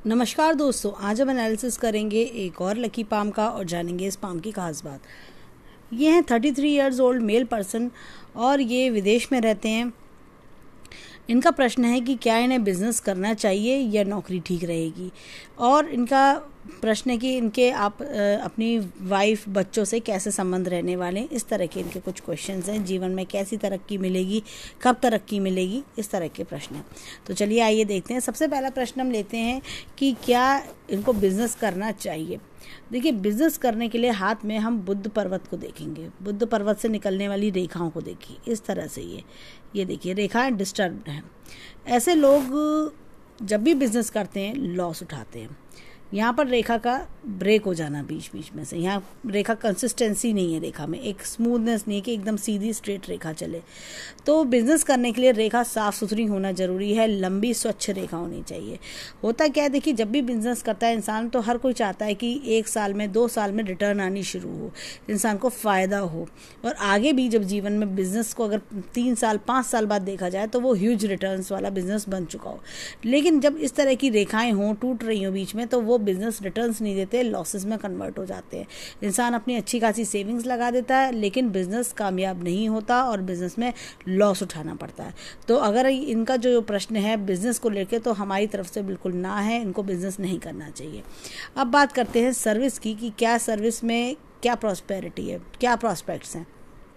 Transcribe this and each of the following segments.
नमस्कार दोस्तों, आज हम एनालिसिस करेंगे एक और लकी पाम का और जानेंगे इस पाम की खास बात। ये हैं 33 ईयर्स ओल्ड मेल पर्सन और ये विदेश में रहते हैं। इनका प्रश्न है कि क्या इन्हें बिजनेस करना चाहिए या नौकरी ठीक रहेगी। और इनका प्रश्न है कि इनके अपनी वाइफ बच्चों से कैसे संबंध रहने वाले हैं। इस तरह के इनके कुछ क्वेश्चंस हैं। जीवन में कैसी तरक्की मिलेगी, कब तरक्की मिलेगी, इस तरह के प्रश्न हैं। तो चलिए आइए देखते हैं। सबसे पहला प्रश्न हम लेते हैं कि क्या इनको बिजनेस करना चाहिए। देखिए, बिजनेस करने के लिए हाथ में हम बुद्ध पर्वत को देखेंगे। बुद्ध पर्वत से निकलने वाली रेखाओं को देखिए। इस तरह से ये देखिए, रेखाएं डिस्टर्ब्ड हैं। ऐसे लोग जब भी बिजनेस करते हैं लॉस उठाते हैं। यहाँ पर रेखा का ब्रेक हो जाना बीच बीच में से, यहाँ रेखा कंसिस्टेंसी नहीं है, रेखा में एक स्मूथनेस नहीं है कि एकदम सीधी स्ट्रेट रेखा चले। तो बिजनेस करने के लिए रेखा साफ सुथरी होना जरूरी है, लंबी स्वच्छ रेखा होनी चाहिए। होता क्या है, देखिए, जब भी बिजनेस करता है इंसान तो हर कोई चाहता है कि 1 साल में 2 साल में रिटर्न आनी शुरू हो, इंसान को फ़ायदा हो। और आगे भी जब जीवन में बिजनेस को अगर 3 साल 5 साल बाद देखा जाए तो वो ह्यूज रिटर्न्स वाला बिजनेस बन चुका हो। लेकिन जब इस तरह की रेखाएं हों, टूट रही हों बीच में, तो वो बिजनेस रिटर्न्स नहीं देते, लॉसेस में कन्वर्ट हो जाते हैं। इंसान अपनी अच्छी खासी सेविंग्स लगा देता है लेकिन बिजनेस कामयाब नहीं होता और बिजनेस में लॉस उठाना पड़ता है। तो अगर इनका जो प्रश्न है बिजनेस को लेकर, तो हमारी तरफ से बिल्कुल ना है, इनको बिजनेस नहीं करना चाहिए। अब बात करते हैं सर्विस की कि क्या सर्विस में क्या प्रॉस्पेरिटी है, क्या प्रॉस्पेक्ट्स हैं।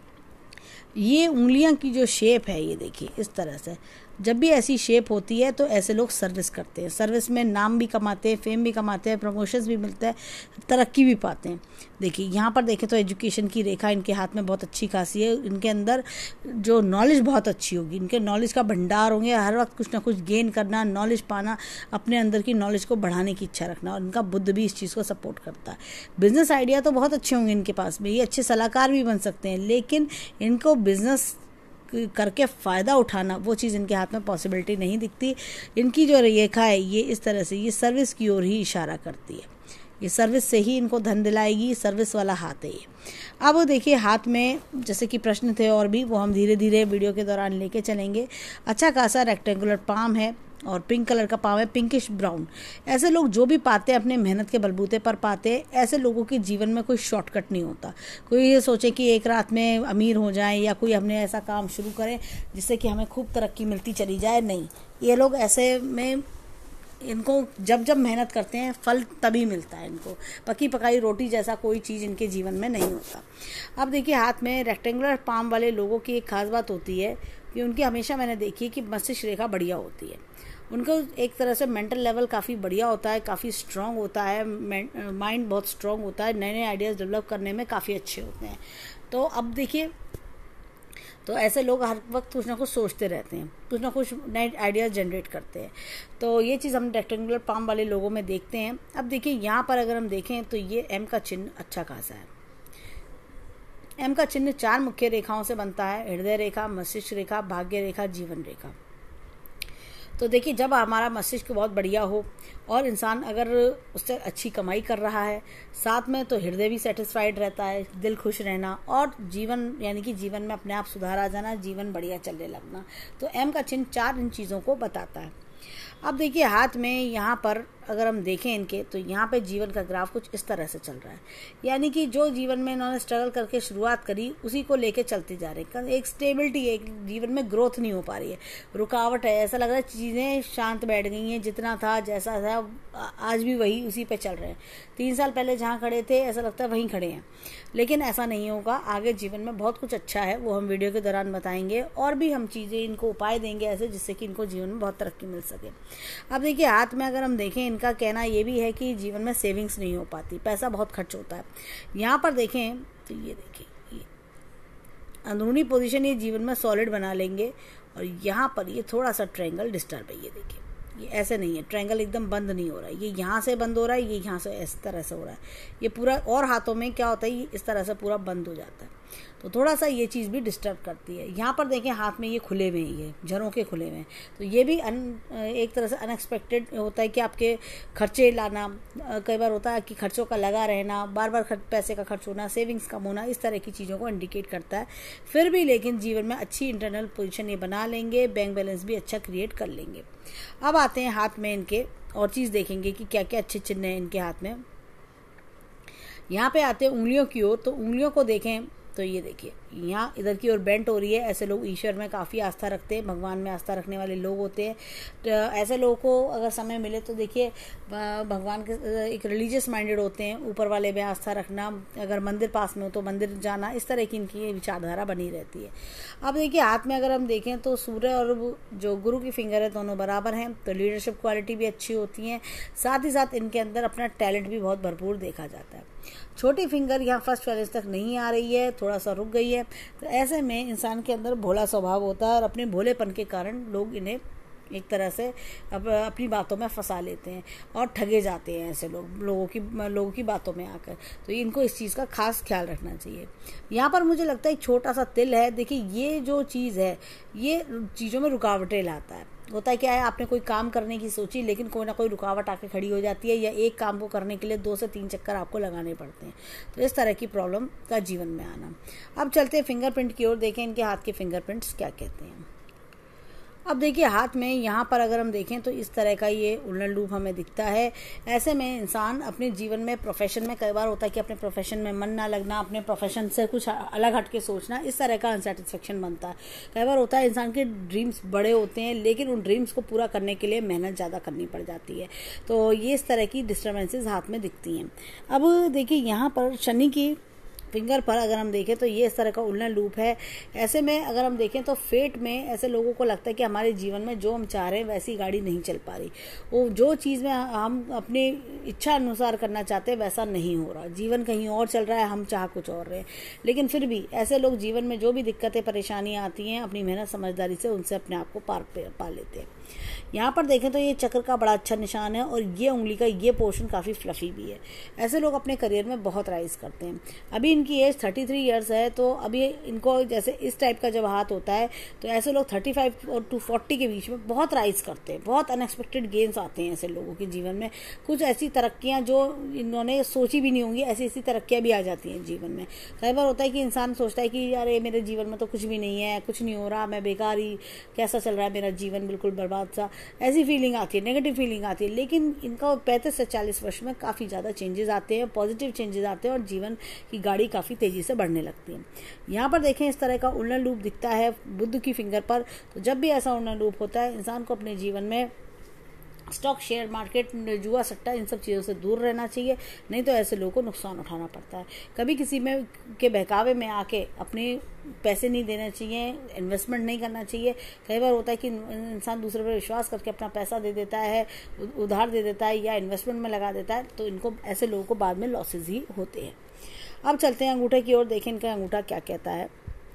ये उंगलियां की जो शेप है, ये देखिए इस तरह से, जब भी ऐसी शेप होती है तो ऐसे लोग सर्विस करते हैं। सर्विस में नाम भी कमाते हैं, फेम भी कमाते हैं, प्रमोशंस भी मिलता है, तरक्की भी पाते हैं। देखिए यहाँ पर देखें तो एजुकेशन की रेखा इनके हाथ में बहुत अच्छी खासी है। इनके अंदर जो नॉलेज बहुत अच्छी होगी, इनके नॉलेज का भंडार होंगे। हर वक्त कुछ ना कुछ गेन करना, नॉलेज पाना, अपने अंदर की नॉलेज को बढ़ाने की इच्छा रखना, और इनका बुद्ध भी इस चीज़ को सपोर्ट करता है। बिजनेस आइडिया तो बहुत अच्छे होंगे इनके पास में, ये अच्छे सलाहकार भी बन सकते हैं, लेकिन इनको बिजनेस करके फ़ायदा उठाना, वो चीज़ इनके हाथ में पॉसिबिलिटी नहीं दिखती। इनकी जो रेखा है ये इस तरह से, ये सर्विस की ओर ही इशारा करती है। ये सर्विस से ही इनको धन दिलाएगी, सर्विस वाला हाथ है ये। अब देखिए हाथ में जैसे कि प्रश्न थे और भी, वो हम धीरे धीरे वीडियो के दौरान लेके चलेंगे। अच्छा खासा रेक्टेंगुलर पाम है और पिंक कलर का पाम है, पिंकिश ब्राउन। ऐसे लोग जो भी पाते हैं अपने मेहनत के बलबूते पर पाते हैं। ऐसे लोगों के जीवन में कोई शॉर्टकट नहीं होता। कोई ये सोचे कि एक रात में अमीर हो जाएं या कोई हमने ऐसा काम शुरू करें जिससे कि हमें खूब तरक्की मिलती चली जाए, नहीं। ये लोग ऐसे में, इनको जब जब मेहनत करते हैं फल तभी मिलता है। इनको पकी पकाई रोटी जैसा कोई चीज़ इनके जीवन में नहीं होता। अब देखिए हाथ में रेक्टेंगुलर पाम वाले लोगों की एक खास बात होती है कि उनकी हमेशा मैंने देखी है कि मस्तिष्क रेखा बढ़िया होती है। उनको एक तरह से मेंटल लेवल काफ़ी बढ़िया होता है, काफ़ी स्ट्रांग होता है, माइंड बहुत स्ट्रांग होता है, नए नए आइडियाज़ डेवलप करने में काफ़ी अच्छे होते हैं। तो अब देखिए, तो ऐसे लोग हर वक्त कुछ ना कुछ सोचते रहते हैं, कुछ ना कुछ नए आइडियाज़ जनरेट करते हैं। तो ये चीज़ हम रेक्टेंगुलर पाम वाले लोगों में देखते हैं। अब देखिए यहाँ पर अगर हम देखें तो ये एम का चिन्ह अच्छा खासा है। एम का चिन्ह 4 मुख्य रेखाओं से बनता है: हृदय रेखा, मस्तिष्क रेखा, भाग्य रेखा, जीवन रेखा। तो देखिए, जब हमारा मस्तिष्क बहुत बढ़िया हो और इंसान अगर उससे अच्छी कमाई कर रहा है, साथ में तो हृदय भी सेटिस्फाइड रहता है, दिल खुश रहना, और जीवन यानी कि जीवन में अपने आप सुधार आ जाना, जीवन बढ़िया चलने लगना। तो एम का चिन्ह 4 इन चीज़ों को बताता है। अब देखिए हाथ में यहाँ पर अगर हम देखें इनके, तो यहाँ पे जीवन का ग्राफ कुछ इस तरह से चल रहा है। यानी कि जो जीवन में इन्होंने स्ट्रगल करके शुरुआत करी उसी को लेके चलते जा रहे हैं। एक स्टेबिलिटी, एक जीवन में ग्रोथ नहीं हो पा रही है, रुकावट है। ऐसा लग रहा है चीज़ें शांत बैठ गई हैं, जितना था जैसा था आज भी वही उसी पे चल रहे हैं। 3 साल पहले जहाँ खड़े थे ऐसा लगता है वहीं खड़े हैं, लेकिन ऐसा नहीं होगा। आगे जीवन में बहुत कुछ अच्छा है, वो हम वीडियो के दौरान बताएंगे, और भी हम चीज़ें इनको उपाय देंगे ऐसे जिससे कि इनको जीवन में बहुत तरक्की मिल सके। अब देखिए हाथ में अगर हम देखें, इनका कहना ये भी है कि जीवन में सेविंग्स नहीं हो पाती, पैसा बहुत खर्च होता है। यहाँ पर देखें तो ये देखिए, ये अंदरूनी पोजीशन ये जीवन में सॉलिड बना लेंगे, और यहाँ पर ये थोड़ा सा ट्रायंगल डिस्टर्ब है। ये देखिए, ये ऐसे नहीं है, ट्रायंगल एकदम बंद नहीं हो रहा है, ये यहाँ से बंद हो रहा है, ये यहाँ से इस तरह से हो रहा है। ये पूरा, और हाथों में क्या होता है, ये इस तरह से पूरा बंद हो जाता है। तो थोड़ा सा ये चीज़ भी डिस्टर्ब करती है। यहाँ पर देखें हाथ में ये खुले हुए हैं, ये झरोखे खुले हुए हैं, तो ये भी एक तरह से अनएक्सपेक्टेड होता है कि आपके खर्चे लाना, कई बार होता है कि खर्चों का लगा रहना, बार बार पैसे का खर्च होना, सेविंग्स कम होना, इस तरह की चीज़ों को इंडिकेट करता है। फिर भी लेकिन जीवन में अच्छी इंटरनल पोजीशन ये बना लेंगे, बैंक बैलेंस भी अच्छा क्रिएट कर लेंगे। अब आते हैं हाथ में इनके और चीज़ देखेंगे कि क्या क्या अच्छे चिन्ह हैं इनके हाथ में। यहाँ पे आते हैं उंगलियों की ओर, तो उंगलियों को देखें तो ये देखिए यहाँ इधर की ओर बेंट हो रही है। ऐसे लोग ईश्वर में काफ़ी आस्था रखते हैं, भगवान में आस्था रखने वाले लोग होते हैं। तो ऐसे लोगों को अगर समय मिले तो देखिए भगवान के एक रिलीजियस माइंडेड होते हैं, ऊपर वाले में आस्था रखना, अगर मंदिर पास में हो तो मंदिर जाना, इस तरह की इनकी विचारधारा बनी रहती है। अब देखिए हाथ में अगर हम देखें तो सूर्य और जो गुरु की फिंगर है दोनों बराबर हैं, तो लीडरशिप क्वालिटी भी अच्छी होती हैं। साथ ही साथ इनके अंदर अपना टैलेंट भी बहुत भरपूर देखा जाता है। छोटी फिंगर यहाँ फर्स्ट बैलेंस तक नहीं आ रही है, थोड़ा सा रुक गई है। तो ऐसे में इंसान के अंदर भोला स्वभाव होता है और अपने भोलेपन के कारण लोग इन्हें एक तरह से अपनी बातों में फंसा लेते हैं और ठगे जाते हैं ऐसे लोगों की बातों में आकर। तो इनको इस चीज़ का खास ख्याल रखना चाहिए। यहाँ पर मुझे लगता है एक छोटा सा तिल है। देखिए ये जो चीज़ है ये चीज़ों में रुकावटें लाता है। होता है क्या है, आपने कोई काम करने की सोची लेकिन कोई ना कोई रुकावट आके खड़ी हो जाती है, या एक काम को करने के लिए 2 से 3 चक्कर आपको लगाने पड़ते हैं। तो इस तरह की प्रॉब्लम का जीवन में आना। अब चलते हैं फिंगरप्रिंट की ओर, देखें इनके हाथ के फिंगरप्रिंट्स क्या कहते हैं। अब देखिए हाथ में यहाँ पर अगर हम देखें तो इस तरह का ये उल्लन लूप हमें दिखता है। ऐसे में इंसान अपने जीवन में, प्रोफेशन में, कई बार होता है कि अपने प्रोफेशन में मन ना लगना, अपने प्रोफेशन से कुछ अलग हट के सोचना, इस तरह का अनसेटिस्फेक्शन बनता है। कई बार होता है इंसान के ड्रीम्स बड़े होते हैं लेकिन उन ड्रीम्स को पूरा करने के लिए मेहनत ज़्यादा करनी पड़ जाती है। तो ये इस तरह की डिस्टर्बेंसेस हाथ में दिखती हैं। अब देखिए यहाँ पर शनि की फिंगर पर अगर हम देखें तो ये इस तरह का उल्लन लूप है। ऐसे में अगर हम देखें तो फेट में ऐसे लोगों को लगता है कि हमारे जीवन में जो हम चाह रहे हैं वैसी गाड़ी नहीं चल पा रही, वो जो चीज़ में हम अपनी इच्छा अनुसार करना चाहते हैं वैसा नहीं हो रहा, जीवन कहीं और चल रहा है, हम चाह कुछ और रहे हैं। लेकिन फिर भी ऐसे लोग जीवन में जो भी दिक्कतें परेशानियाँ आती हैं अपनी मेहनत समझदारी से उनसे अपने आप को पार पा लेते हैं। यहाँ पर देखें तो ये चक्र का बड़ा अच्छा निशान है और ये उंगली का ये पोर्शन काफ़ी फ्लफी भी है। ऐसे लोग अपने करियर में बहुत राइज करते हैं। अभी इनकी एज 33 ईयर्स है, तो अभी इनको जैसे इस टाइप का जब हाथ होता है तो ऐसे लोग 35 और 40 के बीच में बहुत राइज करते हैं। बहुत अनएक्सपेक्टेड गेन्स आते हैं ऐसे लोगों के जीवन में। कुछ ऐसी तरक्कियाँ जो इन्होंने सोची भी नहीं होंगी, ऐसी तरक्कियाँ भी आ जाती हैं जीवन में। कई बार होता है कि इंसान सोचता है कि यार मेरे जीवन में तो कुछ भी नहीं है, कुछ नहीं हो रहा, मैं बेकार ही, कैसा चल रहा है मेरा जीवन, बिल्कुल बर्बाद सा, ऐसी फीलिंग आती है, नेगेटिव फीलिंग आती है। लेकिन इनका 35 से 40 वर्ष में काफ़ी ज़्यादा चेंजेस आते हैं, पॉजिटिव चेंजेस आते हैं और जीवन की गाड़ी काफ़ी तेज़ी से बढ़ने लगती है। यहाँ पर देखें इस तरह का उल्लन लूप दिखता है बुध की फिंगर पर। तो जब भी ऐसा उल्लन लूप होता है इंसान को अपने जीवन में स्टॉक, शेयर मार्केट, जुआ, सट्टा, इन सब चीज़ों से दूर रहना चाहिए, नहीं तो ऐसे लोगों को नुकसान उठाना पड़ता है। कभी किसी में के बहकावे में आके अपने पैसे नहीं देने चाहिए, इन्वेस्टमेंट नहीं करना चाहिए। कई बार होता है कि इंसान दूसरे पर विश्वास करके अपना पैसा दे देता है, उधार दे देता है या इन्वेस्टमेंट में लगा देता है, तो इनको, ऐसे लोगों को बाद में लॉसेज ही होते हैं। अब चलते हैं अंगूठे की ओर, देखें इनका अंगूठा क्या कहता है।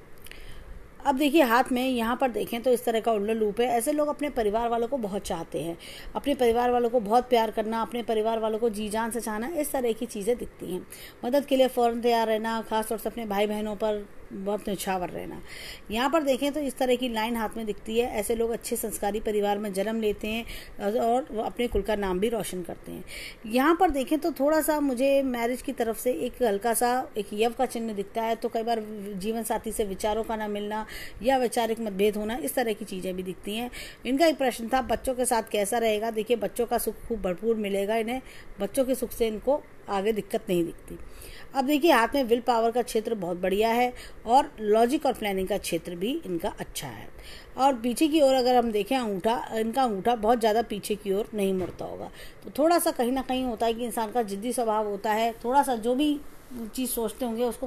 अब देखिए हाथ में यहाँ पर देखें तो इस तरह का उल्लू लूप है। ऐसे लोग अपने परिवार वालों को बहुत चाहते हैं, अपने परिवार वालों को बहुत प्यार करना, अपने परिवार वालों को जी जान से चाहना, इस तरह की चीज़ें दिखती हैं। मदद के लिए फ़ौरन तैयार रहना, खासतौर से अपने भाई बहनों पर बहुत न्यौछावर रहना। यहाँ पर देखें तो इस तरह की लाइन हाथ में दिखती है। ऐसे लोग अच्छे संस्कारी परिवार में जन्म लेते हैं और अपने कुल का नाम भी रोशन करते हैं। यहाँ पर देखें तो थोड़ा सा मुझे मैरिज की तरफ से एक हल्का सा एक यव का चिन्ह दिखता है। तो कई बार जीवन साथी से विचारों का ना मिलना या वैचारिक मतभेद होना, इस तरह की चीज़ें भी दिखती हैं। इनका एक प्रश्न था बच्चों के साथ कैसा रहेगा। देखिए बच्चों का सुख खूब भरपूर मिलेगा इन्हें, बच्चों के सुख से इनको आगे दिक्कत नहीं दिखती। अब देखिए हाथ में विल पावर का क्षेत्र बहुत बढ़िया है और लॉजिक और प्लानिंग का क्षेत्र भी इनका अच्छा है। और पीछे की ओर अगर हम देखें अंगूठा, इनका अंगूठा बहुत ज़्यादा पीछे की ओर नहीं मुड़ता होगा। तो थोड़ा सा कहीं ना कहीं होता है कि इंसान का जिद्दी स्वभाव होता है, थोड़ा सा जो भी चीज़ सोचते होंगे उसको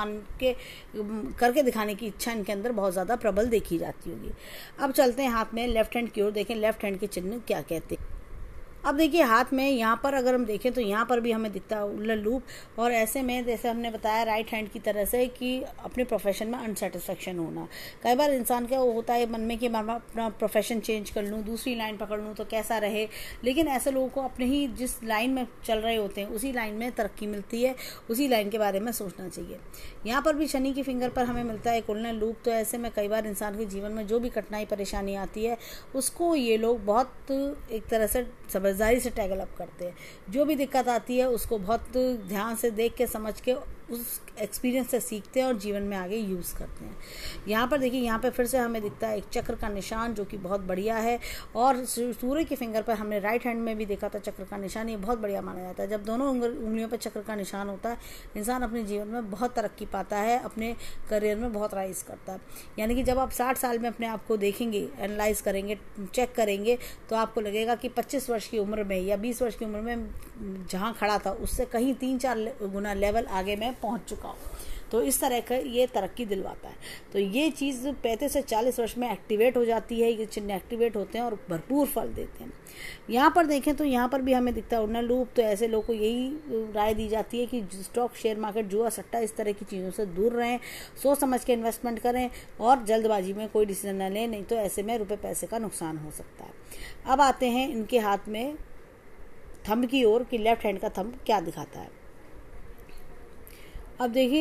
करके दिखाने की इच्छा इनके अंदर बहुत ज़्यादा प्रबल देखी जाती होगी। अब चलते हैं हाथ में लेफ्ट हैंड की ओर, देखें लेफ्ट हैंड के चिन्ह क्या कहते हैं। अब देखिए हाथ में यहाँ पर अगर हम देखें तो यहाँ पर भी हमें दिखता है उल्लू लूप। और ऐसे में जैसे हमने बताया राइट हैंड की तरह से कि अपने प्रोफेशन में अनसेटिस्फेक्शन होना। कई बार इंसान का होता है मन में कि मैं अपना प्रोफेशन चेंज कर लूँ, दूसरी लाइन पकड़ लूँ तो कैसा रहे। लेकिन ऐसे लोगों को अपने ही जिस लाइन में चल रहे होते हैं उसी लाइन में तरक्की मिलती है, उसी लाइन के बारे में सोचना चाहिए। यहाँ पर भी शनि की फिंगर पर हमें मिलता है एक उल्लू लूप। तो ऐसे में कई बार इंसान के जीवन में जो भी कठिनाई परेशानी आती है उसको ये लोग बहुत एक तरह से समझदारी से टैकल अप करते हैं। जो भी दिक्कत आती है उसको बहुत ध्यान से देख के समझ के उस एक्सपीरियंस से सीखते हैं और जीवन में आगे यूज़ करते हैं। यहाँ पर देखिए, यहाँ पे फिर से हमें दिखता है एक चक्र का निशान जो कि बहुत बढ़िया है, और सूर्य के फिंगर पर हमने राइट हैंड में भी देखा था चक्र का निशान, ये बहुत बढ़िया माना जाता है। जब दोनों उंगलियों पर चक्र का निशान होता है, इंसान अपने जीवन में बहुत तरक्की पाता है, अपने करियर में बहुत राइज करता है। यानी कि जब आप 60 साल में अपने आप को देखेंगे, एनालाइज करेंगे, चेक करेंगे, तो आपको लगेगा कि 25 वर्ष की उम्र में या 20 वर्ष की उम्र में जहाँ खड़ा था उससे कहीं 3-4 गुना लेवल आगे मैं पहुँच चुका हूँ। तो इस तरह का ये तरक्की दिलवाता है। तो ये चीज़ 35 से 40 वर्ष में एक्टिवेट हो जाती है, ये चिन्ह एक्टिवेट होते हैं और भरपूर फल देते हैं। यहाँ पर देखें तो यहाँ पर भी हमें दिखता है उड़ना लूप। तो ऐसे लोगों को यही राय दी जाती है कि स्टॉक, शेयर मार्केट, जुआ, सट्टा, इस तरह की चीज़ों से दूर रहें, सोच समझ के इन्वेस्टमेंट करें और जल्दबाजी में कोई डिसीजन न लें, नहीं तो ऐसे में रुपये पैसे का नुकसान हो सकता है। अब आते हैं इनके हाथ में थंब की ओर कि लेफ्ट हैंड का थंब क्या दिखाता है। अब देखिए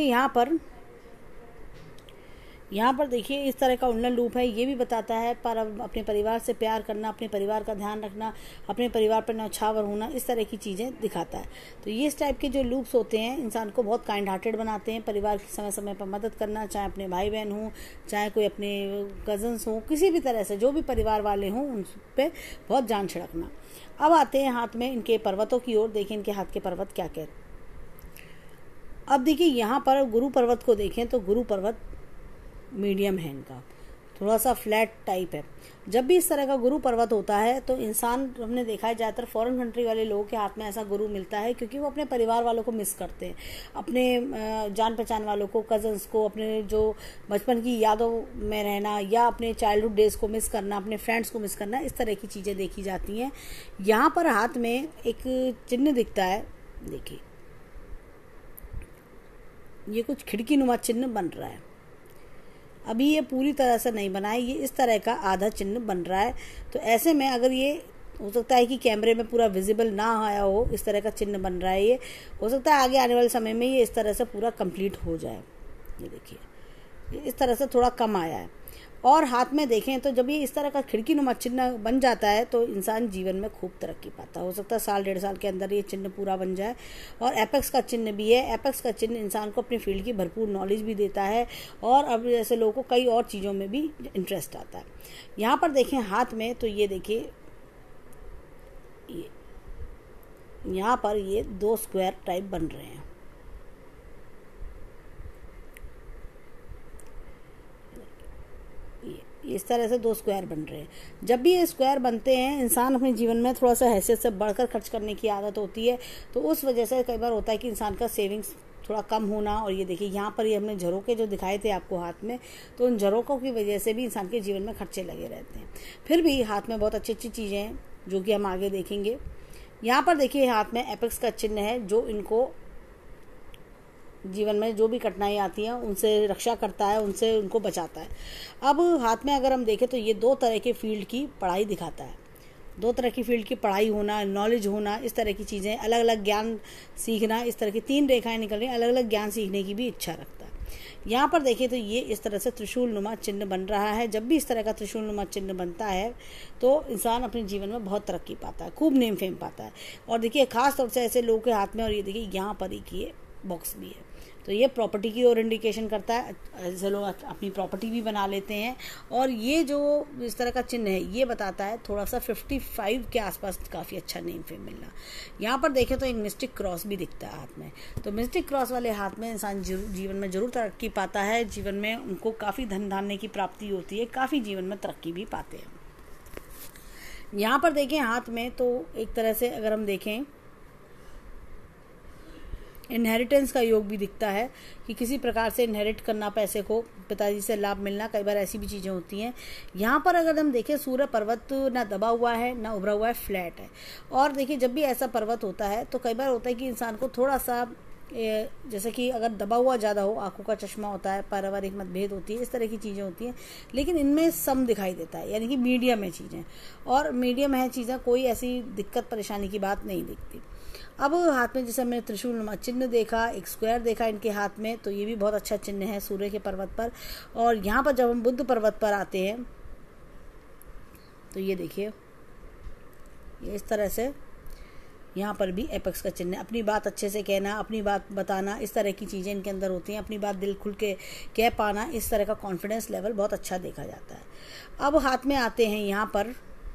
यहाँ पर देखिए इस तरह का उल्लन लूप है। ये भी बताता है पर अपने परिवार से प्यार करना, अपने परिवार का ध्यान रखना, अपने परिवार पर न्यौछावर होना, इस तरह की चीज़ें दिखाता है। तो ये इस टाइप के जो लूप्स होते हैं इंसान को बहुत काइंड हार्टेड बनाते हैं। परिवार की समय समय पर मदद करना, चाहे अपने भाई बहन हों, चाहे कोई अपने कजन्स हों, किसी भी तरह से जो भी परिवार वाले हों उन पर बहुत जान छिड़कना। अब आते हैं हाथ में इनके पर्वतों की ओर। देखिए इनके हाथ के पर्वत क्या कहते हैं। अब देखिए यहाँ पर गुरु पर्वत को देखें तो गुरु पर्वत मीडियम है इनका, थोड़ा सा फ्लैट टाइप है। जब भी इस तरह का गुरु पर्वत होता है तो इंसान, हमने देखा है ज़्यादातर फॉरेन कंट्री वाले लोगों के हाथ में ऐसा गुरु मिलता है क्योंकि वो अपने परिवार वालों को मिस करते हैं, अपने जान पहचान वालों को, कजन्स को, अपने जो बचपन की यादों में रहना या अपने चाइल्डहुड डेज को मिस करना, अपने फ्रेंड्स को मिस करना, इस तरह की चीज़ें देखी जाती हैं। यहाँ पर हाथ में एक चिन्ह दिखता है। देखिए ये कुछ खिड़की नुमा चिन्ह बन रहा है। अभी ये पूरी तरह से नहीं बना है, ये इस तरह का आधा चिन्ह बन रहा है। तो ऐसे में अगर ये हो सकता है कि कैमरे में पूरा विजिबल ना आया हो, इस तरह का चिन्ह बन रहा है, ये हो सकता है आगे आने वाले समय में ये इस तरह से पूरा कंप्लीट हो जाए। ये देखिए ये इस तरह से थोड़ा कम आया है। और हाथ में देखें तो जब ये इस तरह का खिड़की नुमा चिन्ह बन जाता है तो इंसान जीवन में खूब तरक्की पाता है। हो सकता है 1-1.5 साल के अंदर ये चिन्ह पूरा बन जाए। और एपेक्स का चिन्ह भी है। एपेक्स का चिन्ह इंसान को अपनी फील्ड की भरपूर नॉलेज भी देता है और अब जैसे लोगों को कई और चीज़ों में भी इंटरेस्ट आता है। यहाँ पर देखें हाथ में तो ये देखिए यहाँ पर ये 2 स्क्वायर टाइप बन रहे हैं। इस तरह से 2 स्क्वायर बन रहे हैं। जब भी ये स्क्वायर बनते हैं, इंसान अपने जीवन में थोड़ा सा हैसियत से बढ़कर खर्च करने की आदत होती है, तो उस वजह से कई बार होता है कि इंसान का सेविंग्स थोड़ा कम होना। और ये देखिए यहाँ पर ये हमने झरोके जो दिखाए थे आपको हाथ में, तो उन झरोकों की वजह से भी इंसान के जीवन में खर्चे लगे रहते हैं। फिर भी हाथ में बहुत अच्छी अच्छी चीज़ें हैं जो कि हम आगे देखेंगे। यहाँ पर देखिए हाथ में एपेक्स का चिन्ह है जो इनको जीवन में जो भी कठिनाई आती है उनसे रक्षा करता है, उनसे उनको बचाता है। अब हाथ में अगर हम देखें तो ये 2 तरह के फील्ड की पढ़ाई दिखाता है। 2 तरह की फील्ड की पढ़ाई होना, नॉलेज होना, इस तरह की चीज़ें, अलग अलग ज्ञान सीखना, इस तरह की 3 रेखाएं निकल रही हैं, अलग अलग ज्ञान सीखने की भी इच्छा रखता है। यहाँ पर देखिए तो ये इस तरह से त्रिशूल नुमा चिन्ह बन रहा है। जब भी इस तरह का त्रिशूल नुमा चिन्ह बनता है तो इंसान अपने जीवन में बहुत तरक्की पाता है, खूब नेम फेम पाता है। और देखिए खास तौर से ऐसे लोगों के हाथ में, और ये देखिए यहाँ पर एक ये बॉक्स भी है, तो ये प्रॉपर्टी की ओर इंडिकेशन करता है। ऐसे लोग अपनी प्रॉपर्टी भी बना लेते हैं। और ये जो इस तरह का चिन्ह है ये बताता है थोड़ा सा 55 के आसपास काफ़ी अच्छा नेम फेम मिलना। यहाँ पर देखें तो एक मिस्टिक क्रॉस भी दिखता है हाथ में। तो मिस्टिक क्रॉस वाले हाथ में इंसान जीवन में ज़रूर तरक्की पाता है, जीवन में उनको काफ़ी धन धान्य की प्राप्ति होती है, काफ़ी जीवन में तरक्की भी पाते हैं। यहाँ पर देखें हाथ में तो एक तरह से अगर हम देखें इनहेरिटेंस का योग भी दिखता है कि किसी प्रकार से इनहेरिट करना, पैसे को पिताजी से लाभ मिलना, कई बार ऐसी भी चीज़ें होती हैं। यहाँ पर अगर हम देखें सूर्य पर्वत ना दबा हुआ है ना उभरा हुआ है, फ्लैट है। और देखिए जब भी ऐसा पर्वत होता है तो कई बार होता है कि इंसान को थोड़ा सा जैसे कि अगर दबा हुआ ज़्यादा हो, आंखों का चश्मा होता है, पारिवारिक मतभेद होती है, इस तरह की चीज़ें होती हैं। लेकिन इनमें सम दिखाई देता है, यानी कि मीडियम है चीज़ें, और मीडियम है चीज़ें, कोई ऐसी दिक्कत परेशानी की बात नहीं दिखती। अब हाथ में जैसे हमने त्रिशूल नुमा चिन्ह देखा, एक स्क्वायर देखा इनके हाथ में, तो ये भी बहुत अच्छा चिन्ह है सूर्य के पर्वत पर। और यहाँ पर जब हम बुद्ध पर्वत पर आते हैं तो ये देखिए ये इस तरह से यहाँ पर भी एपेक्स का चिन्ह है। अपनी बात अच्छे से कहना, अपनी बात बताना, इस तरह की चीज़ें इनके अंदर होती हैं। अपनी बात दिल खुल के कह पाना, इस तरह का कॉन्फिडेंस लेवल बहुत अच्छा देखा जाता है। अब हाथ में आते हैं यहाँ पर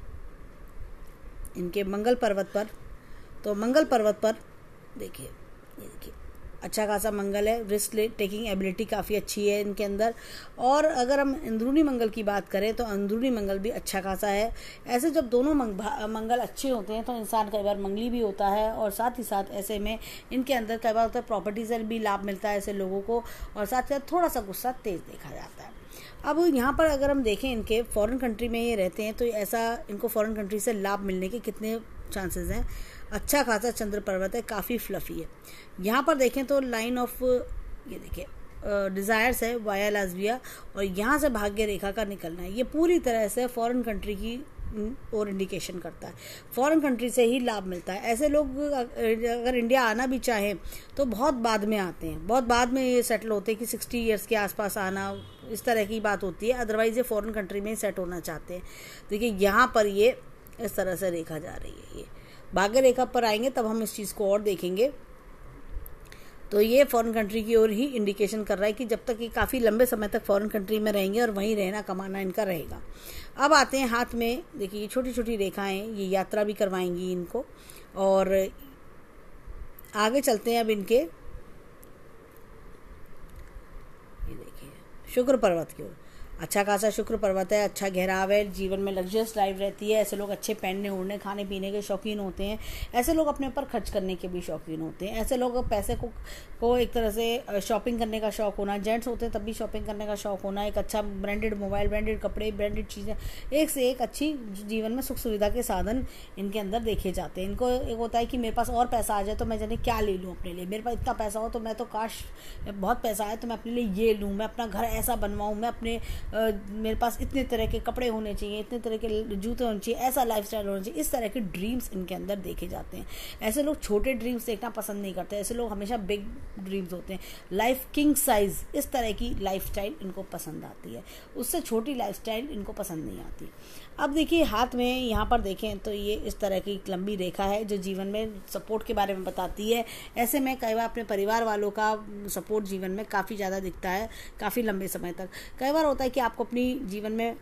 इनके मंगल पर्वत पर। तो मंगल पर्वत पर देखिए, ये देखिए अच्छा खासा मंगल है। रिस्क टेकिंग एबिलिटी काफ़ी अच्छी है इनके अंदर। और अगर हम अंदरूनी मंगल की बात करें तो अंदरूनी मंगल भी अच्छा खासा है। ऐसे जब दोनों मंगल अच्छे होते हैं तो इंसान कई बार मंगली भी होता है, और साथ ही साथ ऐसे में इनके अंदर कई बार होता है प्रॉपर्टी से भी लाभ मिलता है ऐसे लोगों को, और साथ ही साथ थोड़ा सा गुस्सा तेज देखा जाता है। अब यहाँ पर अगर हम देखें इनके फॉरेन कंट्री में ये रहते हैं तो ऐसा इनको फॉरेन कंट्री से लाभ मिलने के कितने चांसेस हैं। अच्छा खासा चंद्र पर्वत है, काफ़ी फ्लफी है। यहाँ पर देखें तो लाइन ऑफ, ये देखिए डिज़ायर्स है वाया लाजविया, और यहाँ से भाग्य रेखा का निकलना है। ये पूरी तरह से फॉरेन कंट्री की और इंडिकेशन करता है। फॉरेन कंट्री से ही लाभ मिलता है। ऐसे लोग अगर इंडिया आना भी चाहें तो बहुत बाद में आते हैं, बहुत बाद में ये सेटल होते हैं कि 60 ईयर्स के आसपास आना, इस तरह की बात होती है। अदरवाइज ये फॉरेन कंट्री में ही सेट होना चाहते हैं। देखिए यहाँ पर ये इस तरह से रेखा जा रही है। ये भाग्य रेखा पर आएंगे तब हम इस चीज़ को और देखेंगे। तो ये फॉरेन कंट्री की ओर ही इंडिकेशन कर रहा है कि जब तक ये काफ़ी लंबे समय तक फॉरेन कंट्री में रहेंगे और वहीं रहना कमाना इनका रहेगा। अब आते हैं हाथ में, देखिए ये छोटी छोटी रेखाएं, ये यात्रा भी करवाएंगी इनको। और आगे चलते हैं अब इनके, ये देखिए शुक्र पर्वत की ओर। अच्छा खासा शुक्र पर्वत है, अच्छा घेराव है, जीवन में लग्जरियस लाइफ रहती है। ऐसे लोग अच्छे पहनने ओढ़ने खाने पीने के शौकीन होते हैं। ऐसे लोग अपने ऊपर खर्च करने के भी शौकीन होते हैं। ऐसे लोग पैसे को एक तरह से शॉपिंग करने का शौक होना, जेंट्स होते हैं तब भी शॉपिंग करने का शौक होना, एक अच्छा ब्रांडेड मोबाइल, ब्रांडेड कपड़े, ब्रांडेड चीज़ें, एक से एक अच्छी जीवन में सुख सुविधा के साधन इनके अंदर देखे जाते हैं। इनको एक होता है कि मेरे पास और पैसा आ जाए तो मैं जाने क्या ले लूँ अपने लिए, मेरे पास इतना पैसा हो तो मैं तो काश बहुत पैसा आए तो मैं अपने लिए ये लूँ, मैं अपना घर ऐसा बनवाऊँ, मैं अपने मेरे पास इतने तरह के कपड़े होने चाहिए, इतने तरह के जूते होने चाहिए, ऐसा लाइफस्टाइल होना चाहिए। इस तरह के ड्रीम्स इनके अंदर देखे जाते हैं। ऐसे लोग छोटे ड्रीम्स देखना पसंद नहीं करते। ऐसे लोग हमेशा बिग ड्रीम्स होते हैं। लाइफ किंग साइज, इस तरह की लाइफस्टाइल इनको पसंद आती है, उससे छोटी लाइफस्टाइल इनको पसंद नहीं आती। अब देखिए हाथ में यहाँ पर देखें तो ये इस तरह की एक लंबी रेखा है जो जीवन में सपोर्ट के बारे में बताती है। ऐसे में कई बार अपने परिवार वालों का सपोर्ट जीवन में काफ़ी ज़्यादा दिखता है, काफ़ी लंबे समय तक। कई बार होता है कि आपको अपनी जीवन में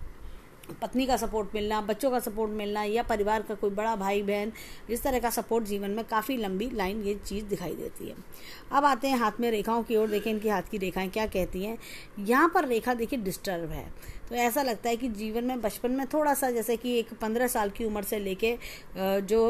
पत्नी का सपोर्ट मिलना, बच्चों का सपोर्ट मिलना, या परिवार का कोई बड़ा भाई बहन, इस तरह का सपोर्ट जीवन में काफ़ी लंबी लाइन ये चीज़ दिखाई देती है। अब आते हैं हाथ में रेखाओं की ओर। देखें इनकी हाथ की रेखाएं क्या कहती हैं। यहाँ पर रेखा देखिए डिस्टर्ब है, तो ऐसा लगता है कि जीवन में बचपन में थोड़ा सा, जैसे कि एक 15 साल की उम्र से लेके जो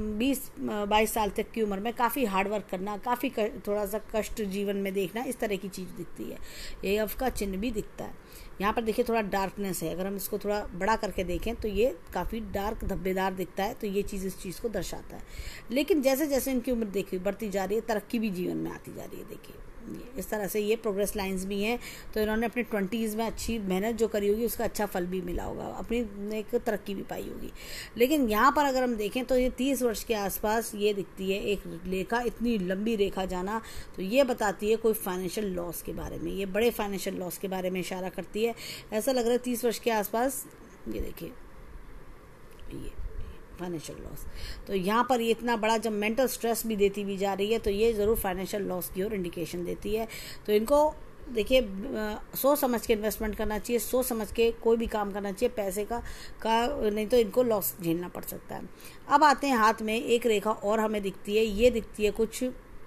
20-22 साल तक की उम्र में काफ़ी हार्डवर्क करना, काफ़ी थोड़ा सा कष्ट जीवन में देखना, इस तरह की चीज़ दिखती है। ये एफ का चिन्ह भी दिखता है। यहाँ पर देखिए थोड़ा डार्कनेस है, अगर हम इसको थोड़ा बड़ा करके देखें तो ये काफ़ी डार्क धब्बेदार दिखता है, तो ये चीज़ इस चीज़ को दर्शाता है। लेकिन जैसे जैसे इनकी उम्र देखिए बढ़ती जा रही है, तरक्की भी जीवन में आती जा रही है। देखिए इस तरह से ये प्रोग्रेस लाइंस भी हैं, तो इन्होंने अपने 20s में अच्छी मेहनत जो करी होगी उसका अच्छा फल भी मिला होगा, अपनी एक तरक्की भी पाई होगी। लेकिन यहाँ पर अगर हम देखें तो ये 30 वर्ष के आसपास ये दिखती है एक रेखा, इतनी लंबी रेखा जाना, तो ये बताती है कोई फाइनेंशियल लॉस के बारे में, ये बड़े फाइनेंशियल लॉस के बारे में इशारा करती है। ऐसा लग रहा है 30 वर्ष के आसपास, ये देखिए ये फाइनेंशियल लॉस, तो यहाँ पर ये इतना बड़ा जब मेंटल स्ट्रेस भी देती भी जा रही है तो ये ज़रूर फाइनेंशियल लॉस की ओर इंडिकेशन देती है। तो इनको देखिए सोच समझ के इन्वेस्टमेंट करना चाहिए, सोच समझ के कोई भी काम करना चाहिए पैसे का नहीं तो इनको लॉस झेलना पड़ सकता है। अब आते हैं हाथ में एक रेखा और हमें दिखती है, ये दिखती है कुछ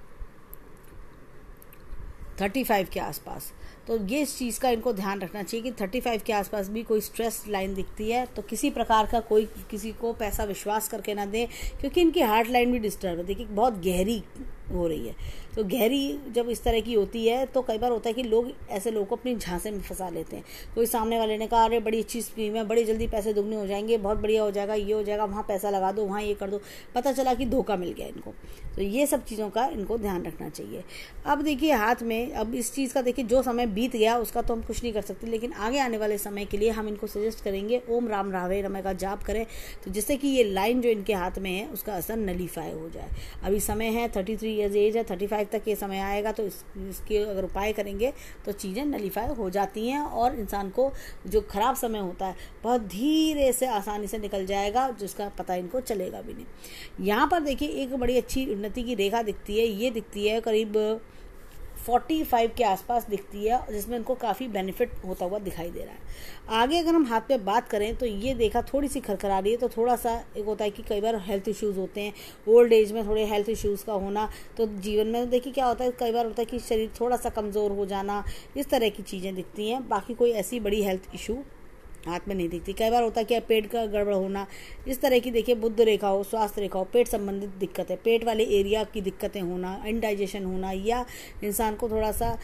35 के आसपास। तो ये इस चीज़ का इनको ध्यान रखना चाहिए कि 35 के आसपास भी कोई स्ट्रेस लाइन दिखती है तो किसी प्रकार का कोई किसी को पैसा विश्वास करके ना दें, क्योंकि इनकी हार्ट लाइन भी डिस्टर्ब है। देखिए बहुत गहरी हो रही है, तो गहरी जब इस तरह की होती है तो कई बार होता है कि लोग ऐसे लोगों को अपनी झांसे में फंसा लेते हैं। कोई सामने वाले ने कहा अरे बड़ी अच्छी स्कीम है, बड़ी जल्दी पैसे दुगने हो जाएंगे, बहुत बढ़िया हो जाएगा, ये हो जाएगा, वहाँ पैसा लगा दो, वहाँ ये कर दो, पता चला कि धोखा मिल गया इनको। तो ये सब चीज़ों का इनको ध्यान रखना चाहिए। अब देखिए हाथ में, अब इस चीज़ का देखिए जो समय बीत गया उसका तो हम कुछ नहीं कर सकते, लेकिन आगे आने वाले समय के लिए हम इनको सजेस्ट करेंगे ओम राम रावे नमः का जाप करें, तो जिससे कि ये लाइन जो इनके हाथ में है उसका असर नलीफाई हो जाए। अभी समय है 33 ईयर्स एज है, 35 तक ये समय आएगा, तो इसके अगर उपाय करेंगे तो चीज़ें नलीफाई हो जाती हैं और इंसान को जो ख़राब समय होता है बहुत धीरे से आसानी से निकल जाएगा, जिसका पता इनको चलेगा भी नहीं। यहाँ पर देखिए एक बड़ी अच्छी उन्नति की रेखा दिखती है, ये दिखती है करीब 45 के आसपास दिखती है, जिसमें इनको काफ़ी बेनिफिट होता हुआ दिखाई दे रहा है। आगे अगर हम हाथ पे बात करें तो ये देखा थोड़ी सी खरखरा रही है, तो थोड़ा सा एक होता है कि कई बार हेल्थ इश्यूज़ होते हैं, ओल्ड एज में थोड़े हेल्थ इश्यूज़ का होना, तो जीवन में देखिए क्या होता है, कई बार होता है कि शरीर थोड़ा सा कमज़ोर हो जाना, इस तरह की चीज़ें दिखती हैं। बाकी कोई ऐसी बड़ी हेल्थ इशू हाथ में नहीं दिखती। कई बार होता है कि पेट का गड़बड़ होना, इस तरह की देखिए बुद्ध रेखा हो, स्वास्थ्य रेखा हो, पेट संबंधित दिक्कत है, पेट वाले एरिया की दिक्कतें होना, इनडाइजेशन होना, या इंसान को थोड़ा सा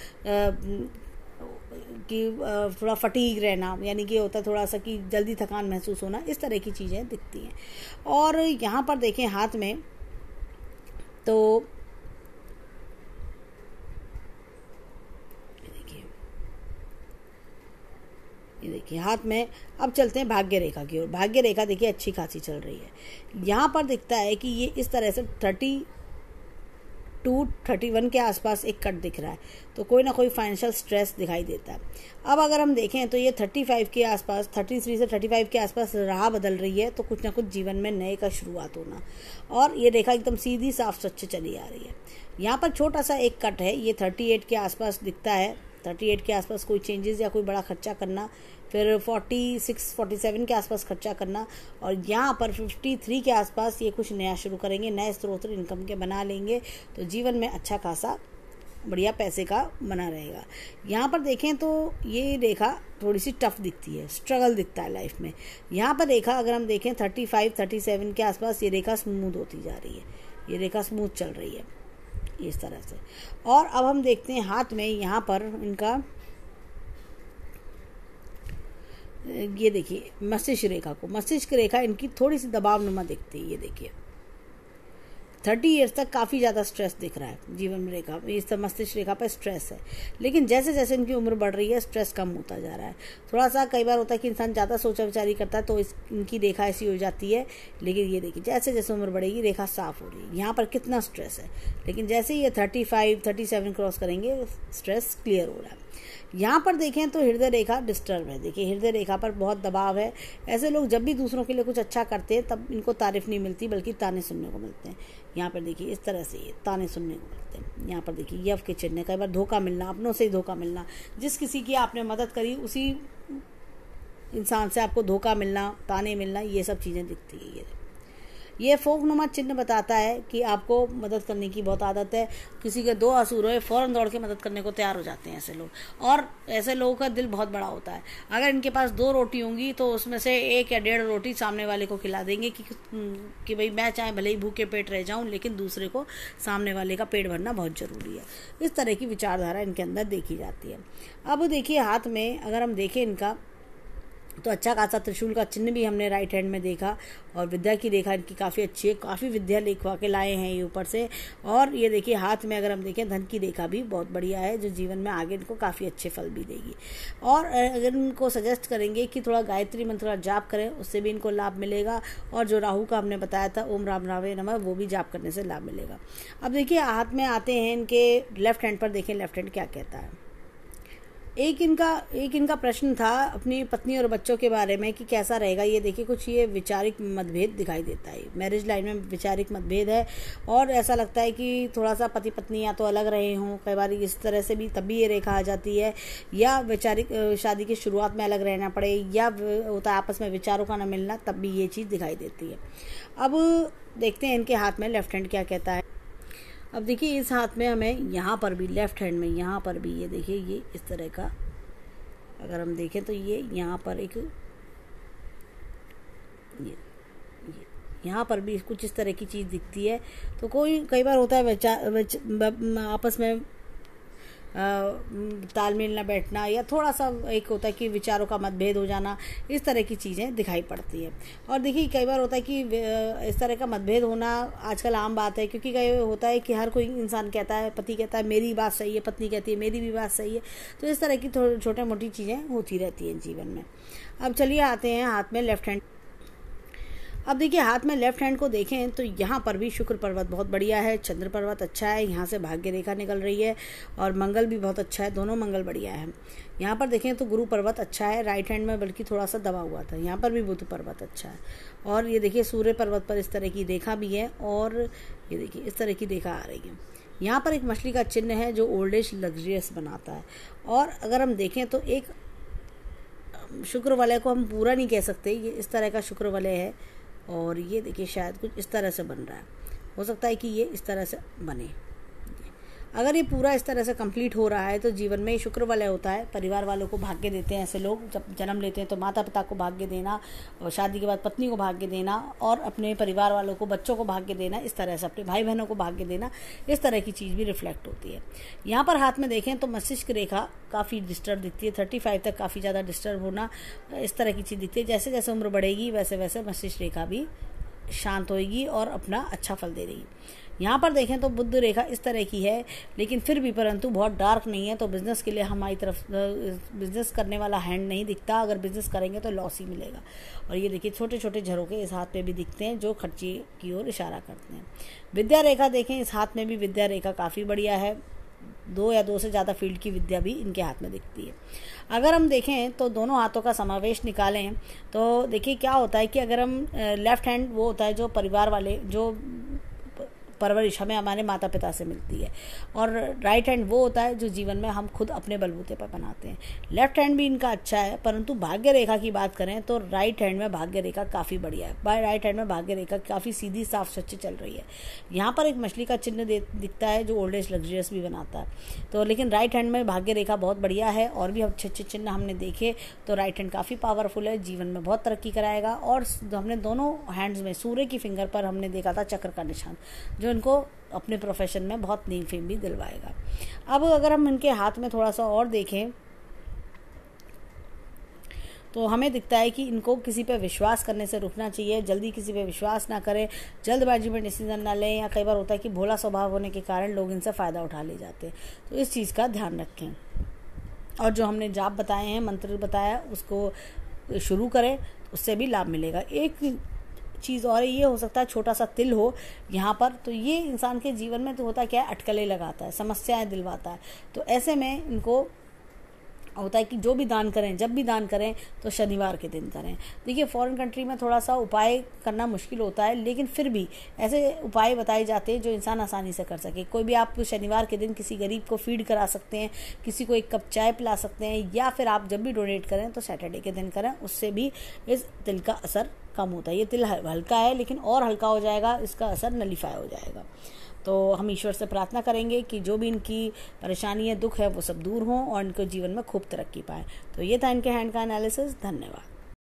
थोड़ा फटीग रहना, यानी कि होता है थोड़ा सा कि जल्दी थकान महसूस होना, इस तरह की चीज़ें दिखती हैं। और यहाँ पर देखें हाथ में तो ये देखिए हाथ में। अब चलते हैं भाग्य रेखा की ओर। भाग्य रेखा देखिए अच्छी खासी चल रही है। यहाँ पर दिखता है कि ये इस तरह से 32-31 के आसपास एक कट दिख रहा है, तो कोई ना कोई फाइनेंशियल स्ट्रेस दिखाई देता है। अब अगर हम देखें तो ये 35 के आसपास, 33 से 35 के आसपास राह बदल रही है, तो कुछ ना कुछ जीवन में नए का शुरुआत होना, और ये रेखा एकदम सीधी साफ स्वच्छ चली आ रही है। यहाँ पर छोटा सा एक कट है, ये 38 के आसपास दिखता है, 38 के आसपास कोई चेंजेस या कोई बड़ा खर्चा करना, फिर 46-47 के आसपास खर्चा करना, और यहाँ पर 53 के आसपास ये कुछ नया शुरू करेंगे, नए स्रोत इनकम के बना लेंगे, तो जीवन में अच्छा खासा बढ़िया पैसे का बना रहेगा। यहाँ पर देखें तो ये रेखा थोड़ी सी टफ दिखती है, स्ट्रगल दिखता है लाइफ में। यहाँ पर रेखा अगर हम देखें 35-37 के आसपास ये रेखा स्मूथ होती जा रही है, ये रेखा स्मूथ चल रही है इस तरह से। और अब हम देखते हैं हाथ में, यहाँ पर इनका ये देखिए मस्तिष्क रेखा को, मस्तिष्क रेखा इनकी थोड़ी सी दबावनुमा दिखती है। ये देखिए 30 ईयर्स तक काफ़ी ज़्यादा स्ट्रेस दिख रहा है जीवन में रेखा, इस मस्तिष्क रेखा पर स्ट्रेस है, लेकिन जैसे जैसे इनकी उम्र बढ़ रही है स्ट्रेस कम होता जा रहा है। थोड़ा सा कई बार होता है कि इंसान ज़्यादा सोचा विचारी करता है, तो इनकी रेखा ऐसी हो जाती है, लेकिन ये देखिए जैसे जैसे उम्र बढ़ेगी रेखा साफ हो रही है। यहाँ पर कितना स्ट्रेस है, लेकिन जैसे ही ये 35-37 क्रॉस करेंगे स्ट्रेस क्लियर हो रहा है। यहाँ पर देखें तो हृदय रेखा डिस्टर्ब है, देखिए हृदय रेखा पर बहुत दबाव है। ऐसे लोग जब भी दूसरों के लिए कुछ अच्छा करते हैं तब इनको तारीफ नहीं मिलती, बल्कि ताने सुनने को मिलते हैं। यहाँ पर देखिए इस तरह से ये ताने सुनने को मिलते हैं। यहाँ पर देखिए यव के चिन्ह, कई बार धोखा मिलना, अपनों से ही धोखा मिलना, जिस किसी की आपने मदद करी उसी इंसान से आपको धोखा मिलना, ताने मिलना, ये सब चीज़ें दिखती है। ये फोकनुमा चिन्ह बताता है कि आपको मदद करने की बहुत आदत है। किसी के 2 आंसू रोए फौरन दौड़ के मदद करने को तैयार हो जाते हैं ऐसे लोग, और ऐसे लोगों का दिल बहुत बड़ा होता है। अगर इनके पास 2 रोटी होंगी तो उसमें से 1 या 1.5 रोटी सामने वाले को खिला देंगे कि भाई मैं चाहे भले ही भूखे पेट रह जाऊं, लेकिन दूसरे को, सामने वाले का पेट भरना बहुत ज़रूरी है। इस तरह की विचारधारा इनके अंदर देखी जाती है। अब देखिए हाथ में अगर हम देखें इनका, तो अच्छा खासा त्रिशूल का चिन्ह भी हमने राइट हैंड में देखा, और विद्या की रेखा इनकी काफ़ी अच्छी है, काफ़ी विद्या लिखवा के लाए हैं ये ऊपर से। और ये देखिए हाथ में अगर हम देखें धन की रेखा भी बहुत बढ़िया है, जो जीवन में आगे इनको काफ़ी अच्छे फल भी देगी। और अगर इनको सजेस्ट करेंगे कि थोड़ा गायत्री मंत्र का जाप करें, उससे भी इनको लाभ मिलेगा। और जो राहु का हमने बताया था ओम राम रावे नमः, वो भी जाप करने से लाभ मिलेगा। अब देखिए हाथ में आते हैं इनके लेफ्ट हैंड पर, देखें लेफ्ट हैंड क्या कहता है। एक इनका प्रश्न था अपनी पत्नी और बच्चों के बारे में कि कैसा रहेगा। ये देखिए कुछ ये विचारिक मतभेद दिखाई देता है, मैरिज लाइन में विचारिक मतभेद है, और ऐसा लगता है कि थोड़ा सा पति पत्नी या तो अलग रहे हों, कई बार इस तरह से भी तभी ये रेखा आ जाती है, या वैचारिक शादी की शुरुआत में अलग रहना पड़े, या होता है आपस में विचारों का न मिलना, तब भी ये चीज़ दिखाई देती है। अब देखते हैं इनके हाथ में लेफ्ट हैंड क्या कहता है। अब देखिए इस हाथ में हमें यहाँ पर भी, लेफ्ट हैंड में यहाँ पर भी ये देखिए ये इस तरह का अगर हम देखें तो ये यहाँ पर एक ये यहाँ पर भी कुछ इस तरह की चीज़ दिखती है। तो कई बार होता है आपस में तालमेल न बैठना, या थोड़ा सा एक होता है कि विचारों का मतभेद हो जाना, इस तरह की चीज़ें दिखाई पड़ती है। और देखिए कई बार होता है कि इस तरह का मतभेद होना आजकल आम बात है, क्योंकि कई होता है कि हर कोई इंसान कहता है, पति कहता है मेरी बात सही है, पत्नी कहती है मेरी भी बात सही है, तो इस तरह की छोटी मोटी चीज़ें होती रहती हैं जीवन में। अब चलिए आते हैं हाथ में लेफ्ट हैंड। अब देखिए हाथ में लेफ्ट हैंड को देखें तो यहाँ पर भी शुक्र पर्वत बहुत बढ़िया है, चंद्र पर्वत अच्छा है, यहाँ से भाग्य रेखा निकल रही है और मंगल भी बहुत अच्छा है, दोनों मंगल बढ़िया है। यहाँ पर देखें तो गुरु पर्वत अच्छा है, राइट हैंड में बल्कि थोड़ा सा दबा हुआ था। यहाँ पर भी बुध पर्वत अच्छा है और ये देखिए सूर्य पर्वत पर इस तरह की रेखा भी है और ये देखिए इस तरह की रेखा आ रही है। यहाँ पर एक मछली का चिन्ह है जो ओल्ड एज लग्जरियस बनाता है। और अगर हम देखें तो एक शुक्र वलय को हम पूरा नहीं कह सकते, ये इस तरह का शुक्र वलय है और ये देखिए शायद कुछ इस तरह से बन रहा है, हो सकता है कि ये इस तरह से बने। अगर ये पूरा इस तरह से कंप्लीट हो रहा है तो जीवन में शुक्र वलय होता है, परिवार वालों को भाग्य देते हैं ऐसे लोग। जब जन्म लेते हैं तो माता पिता को भाग्य देना और शादी के बाद पत्नी को भाग्य देना और अपने परिवार वालों को, बच्चों को भाग्य देना, इस तरह से अपने भाई बहनों को भाग्य देना, इस तरह की चीज़ भी रिफ्लेक्ट होती है। यहाँ पर हाथ में देखें तो मस्तिष्क रेखा काफ़ी डिस्टर्ब दिखती है, 35 तक काफ़ी ज़्यादा डिस्टर्ब होना, इस तरह की चीज़ दिखती है। जैसे जैसे उम्र बढ़ेगी वैसे वैसे मस्तिष्क रेखा भी शांत होएगी और अपना अच्छा फल दे रही। यहाँ पर देखें तो बुध रेखा इस तरह की है, लेकिन फिर भी परंतु बहुत डार्क नहीं है, तो बिज़नेस के लिए हमारी तरफ बिज़नेस करने वाला हैंड नहीं दिखता। अगर बिज़नेस करेंगे तो लॉस ही मिलेगा। और ये देखिए छोटे छोटे झरोके इस हाथ पे भी दिखते हैं जो खर्चे की ओर इशारा करते हैं। विद्या रेखा देखें, इस हाथ में भी विद्या रेखा काफ़ी बढ़िया है, 2 या 2 से ज़्यादा फील्ड की विद्या भी इनके हाथ में दिखती है। अगर हम देखें तो दोनों हाथों का समावेश निकालें तो देखिए क्या होता है कि अगर हम लेफ्ट हैंड वो होता है जो परिवार वाले, जो परवरिश हमें हमारे माता पिता से मिलती है, और राइट हैंड वो होता है जो जीवन में हम खुद अपने बलबूते पर बनाते हैं। लेफ्ट हैंड भी इनका अच्छा है, परंतु भाग्य रेखा की बात करें तो राइट हैंड में भाग्य रेखा काफ़ी बढ़िया है। राइट हैंड में भाग्य रेखा काफ़ी सीधी साफ सच्ची चल रही है। यहाँ पर एक मछली का चिन्ह दिखता है जो ओल्ड एज लग्जरियस भी बनाता है, तो लेकिन राइट हैंड में भाग्य रेखा बहुत बढ़िया है। और भी अच्छे अच्छे चिन्ह हमने देखे तो राइट हैंड काफ़ी पावरफुल है, जीवन में बहुत तरक्की कराएगा। और हमने दोनों हैंड्स में सूर्य की फिंगर पर हमने देखा था चक्र का निशान, जो इनको अपने प्रोफेशन में बहुत नेम फेम भी दिलवाएगा। अब अगर हम इनके हाथ में थोड़ा सा और देखें तो हमें दिखता है कि इनको किसी पे विश्वास करने से रुकना चाहिए, जल्दी किसी पे विश्वास ना करें, जल्दबाजी में डिसीजन ना लें, या कई बार होता है कि भोला स्वभाव होने के कारण लोग इनसे फ़ायदा उठा ले जाते हैं, तो इस चीज़ का ध्यान रखें। और जो हमने जाप बताए हैं, मंत्र बताया, उसको शुरू करें, उससे भी लाभ मिलेगा। एक चीज़ और ये हो सकता है छोटा सा तिल हो यहाँ पर, तो ये इंसान के जीवन में तो होता क्या है, अटकलें लगाता है, समस्याएं दिलवाता है। तो ऐसे में इनको होता है कि जो भी दान करें, जब भी दान करें तो शनिवार के दिन करें। देखिए फॉरेन कंट्री में थोड़ा सा उपाय करना मुश्किल होता है, लेकिन फिर भी ऐसे उपाय बताए जाते हैं जो इंसान आसानी से कर सके। कोई भी आप शनिवार के दिन किसी गरीब को फीड करा सकते हैं, किसी को 1 कप चाय पिला सकते हैं, या फिर आप जब भी डोनेट करें तो सैटरडे के दिन करें, उससे भी इस तिल का असर कम होता है। ये तिल हल्का है लेकिन और हल्का हो जाएगा, इसका असर नलीफाई हो जाएगा। तो हम ईश्वर से प्रार्थना करेंगे कि जो भी इनकी परेशानी है, दुख है, वो सब दूर हों और इनको जीवन में खूब तरक्की पाएँ। तो ये था इनके हैंड का एनालिसिस। धन्यवाद।